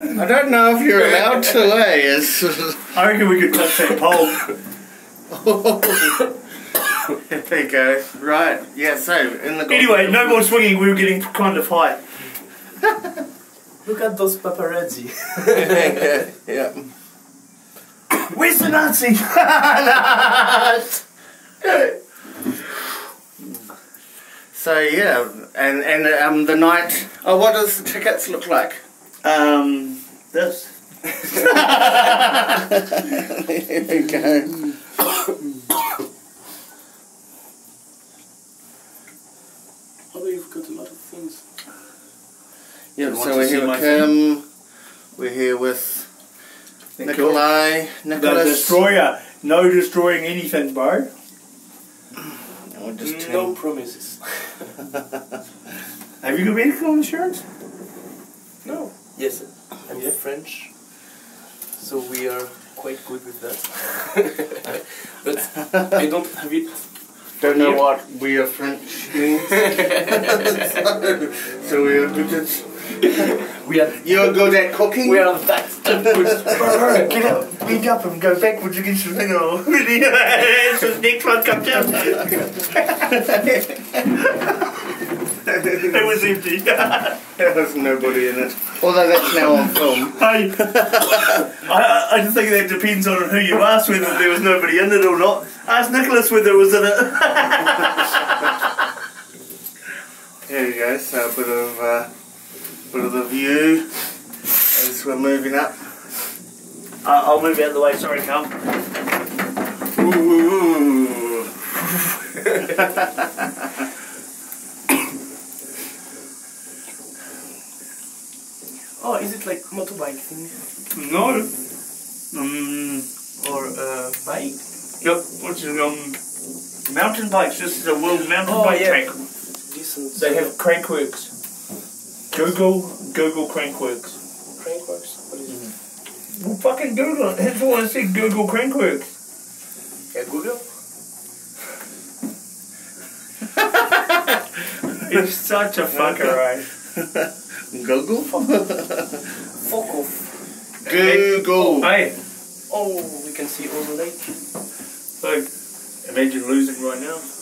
I don't know if you're allowed to, eh? I reckon we could touch that pole. There you go. Right, yeah, so in the... Anyway, no more swinging, we were getting kind of high. Look at those paparazzi. Yeah. Where's the Nazi? So yeah, and the night... Oh, what does the tickets look like? This. There you go. Oh, you've got a lot of things. Yeah, so we're here with Kim, we're here with Nicolas. The destroyer. No destroying anything, bro. No promises. Have you got medical insurance? No. Yes, I'm French, so we are quite good with that. But I don't have it. Don't know what we are French means. So we are good at... You're good at cooking? We are that good. Get up, beat up and go backwards against the thing or his neck won't come down. It was empty. There was nobody in it. Although that's now on film. Hey, I just think that depends on who you ask whether there was nobody in it or not. Ask Nicolas whether it was in it. There you go, so a bit of the view as we're moving up. I'll move out of the way, sorry Carl. Ooh. Oh, is it like motorbike thing? No. Or bike? Yep, which is mountain bikes. This is a world mountain bike track. Decent. They have crankworks. Google crankworks. Crankworks? What is it? Well, fucking Google it. That's all I said. Google crankworks. Yeah, Google? It's such a fucker, right? Google? Fuck off. Google. Hey. Oh, we can see all the lake. Look, imagine losing right now.